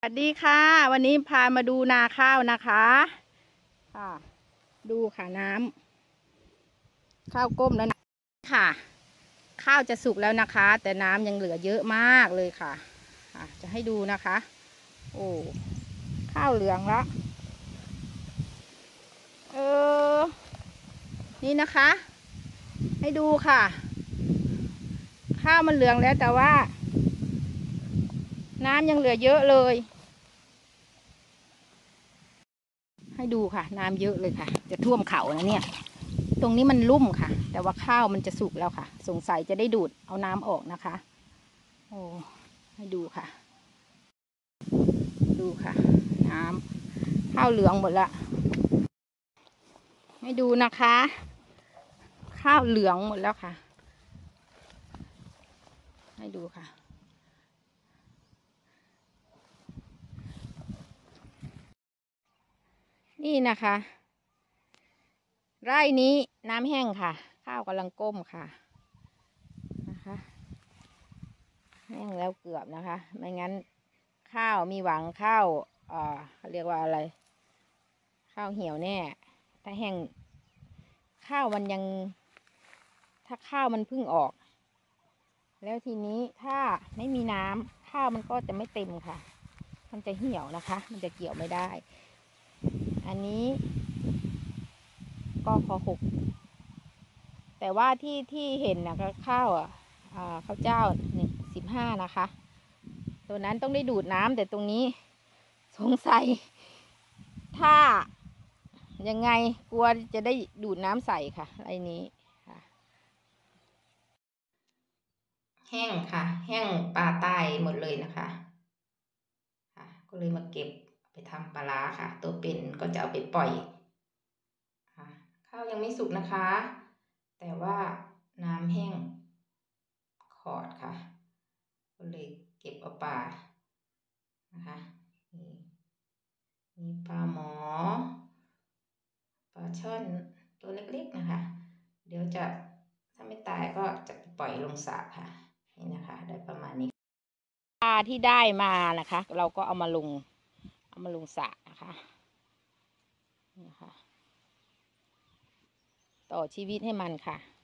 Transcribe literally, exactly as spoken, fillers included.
สวัสดีค่ะวันนี้พามาดูนาข้าวนะคะค่ะดูค่ะน้ำข้าวก้มแล้วค่ะข้าวจะสุกแล้วนะคะแต่น้ำยังเหลือเยอะมากเลยค่ะค่ะจะให้ดูนะคะโอ้ข้าวเหลืองแล้วเออนี่นะคะให้ดูค่ะข้าวมันเหลืองแล้วแต่ว่าน้ำยังเหลือเยอะเลยให้ดูค่ะน้ำเยอะเลยค่ะจะท่วมเขานะเนี่ยตรงนี้มันลุ่มค่ะแต่ว่าข้าวมันจะสุกแล้วค่ะสงสัยจะได้ดูดเอาน้ำออกนะคะโอ้ให้ดูค่ะดูค่ะน้ำข้าวเหลืองหมดละให้ดูนะคะข้าวเหลืองหมดแล้วค่ะให้ดูค่ะนี่นะคะไร่นี้น้ำแห้งค่ะข้าวกำลังก้มค่ะนะคะแห้งแล้วเกือบนะคะไม่งั้นข้าวมีหวังข้าวเอ่อเขาเรียกว่าอะไรข้าวเหี่ยวแน่ถ้าแห้งข้าวมันยังถ้าข้าวมันเพิ่งออกแล้วทีนี้ถ้าไม่มีน้ำข้าวมันก็จะไม่เต็มค่ะมันจะเหี่ยวนะคะมันจะเกี่ยวไม่ได้อันนี้ก็ขอหกแต่ว่าที่ที่เห็นนะก็ข้าวอ่ะข้าวเจ้าหนึ่งสิบห้านะคะตัวนั้นต้องได้ดูดน้ำแต่ตรงนี้สงสัยถ้ายังไงกลัวจะได้ดูดน้ำใส่ค่ะไอ้นี้ค่ะแห้งค่ะแห้งปลาตายหมดเลยนะคะค่ะก็เลยมาเก็บไปทำปลาร้าค่ะตัวเป็นก็จะเอาไปปล่อยค่ะข้าวยังไม่สุกนะคะแต่ว่าน้ำแห้งขอดค่ะก็เลยเก็บเอาปลานะคะนี่มีปลาหมอปลาช่อนตัวเล็กๆนะคะเดี๋ยวจะถ้าไม่ตายก็จะปล่อยลงสระค่ะนี่นะคะได้ประมาณนี้ปลาที่ได้มานะคะเราก็เอามาลงเอามาลงสระนะคะนี่ค่ะต่อชีวิตให้มันค่ะ